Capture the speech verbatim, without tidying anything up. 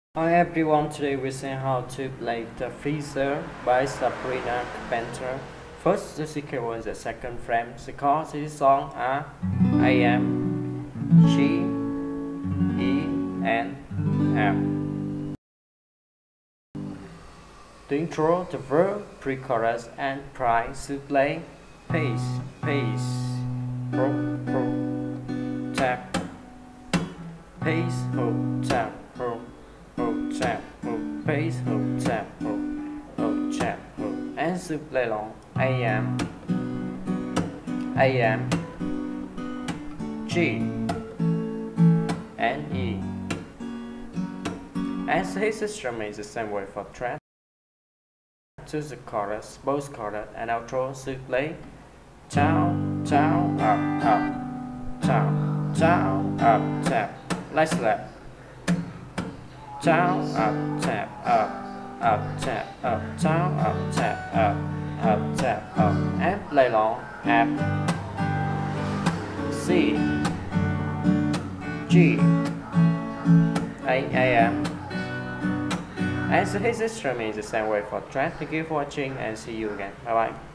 Hi everyone, today we're seeing how to play the freezer by Sabrina Carpenter. First the secret was the second frame. The chords in this song are A M, G, E, and F. The intro, the verb, pre-chorus, and price to play pace, pace, pro, pro, tap, pace, ho, tap, pro. Ho, tap, ho, pace, ho, tap, ho, ho, tap, ho, and to play along A M, A M, G, and E. As his system is the same way for track. To the chorus, both chorus and outro to play down, down, up, up, down, down, up, tap, like that. Down, up, tap, up, up, tap, up, down, up, tap, up, up, tap, up, and play along F, C, G, A, A, M. And so his instrument is the same way for track. Thank you for watching and see you again. Bye bye.